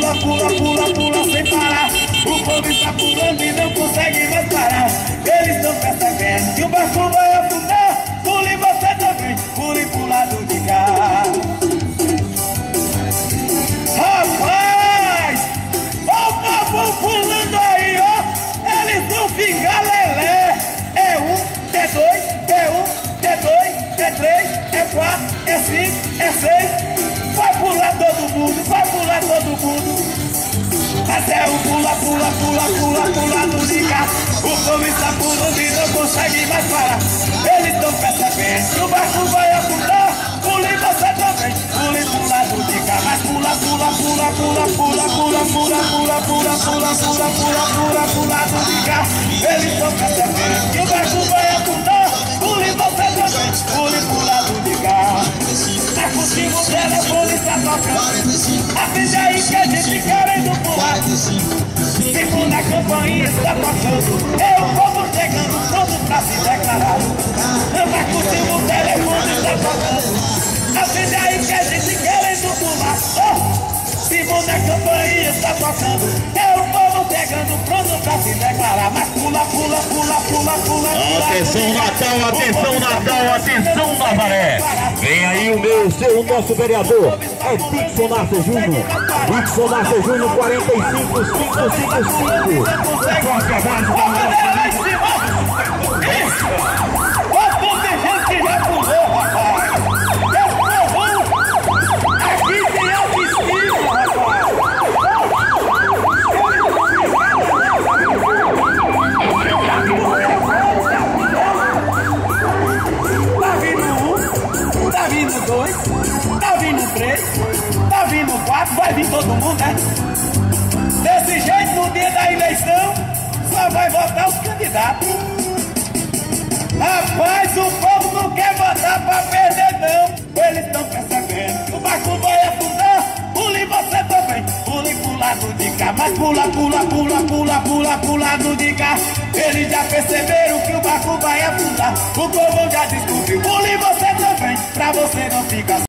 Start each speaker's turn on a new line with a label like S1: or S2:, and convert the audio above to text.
S1: pula, pula, pula, pula sem parar. O povo está pulando e não consegue mais parar. Eles estão percebendo que o barco vai afundar. Pule você também, pule pro lado de cá. Rapaz, ó o povo pulando aí, ó. Eles não ficam lelé. É um, é dois, é um, é dois, é três, é quatro, é cinco, é seis. Vai pular todo mundo, vai pular todo mundo. Até o pula, pula, pula, pula, pula do de cá. O povo está pulando e não consegue mais parar. Eles estão percebendo que o barco vai afundar. Pule você também, pule pro lado de cá. Mas pula, pula, pula, pula, pula, pula, pula, pula, pula, pula, pula, pula, pula, pro lado de cá. Eles estão percebendo que o barco vai afundar. Pule você também, pule pro lado de cá. Tá contigo o telefone, está tocando. Avisa aí que a gente querendo pular. Segunda campainha está tocando. É o povo chegando pronto pra se declarar. Tá contigo o telefone, está tocando. Avisa aí que a gente querendo pular. Segunda campainha está tocando. É o povo chegando pronto pra se declarar. Mas pula, pula, pula, pula, pula.
S2: Atenção Natal, atenção Natal, atenção Navaré. Vem aí o nosso vereador, é Dixon Narce Júnior. Dixon Narce Júnior, 45555. Forte abraço da nossa.
S1: Quanto tem gente que já pulou, rapaz? Esse povão aqui tem autoestima, rapaz. Tá vindo um, tá vindo dois, tá vindo três, tá vindo quatro, vai vir todo mundo, né? Desse jeito, no dia da eleição, só vai votar os candidatos. Rapaz, o povo não quer votar pra perder, não. Eles estão percebendo que o barco vai afundar. Pule você também, pule pro lado de cá. Mas pula, pula, pula, pula, pula pro lado de cá. Eles já perceberam que o barco vai afundar. O povo já descobriu. Pule você também, pra você não ficar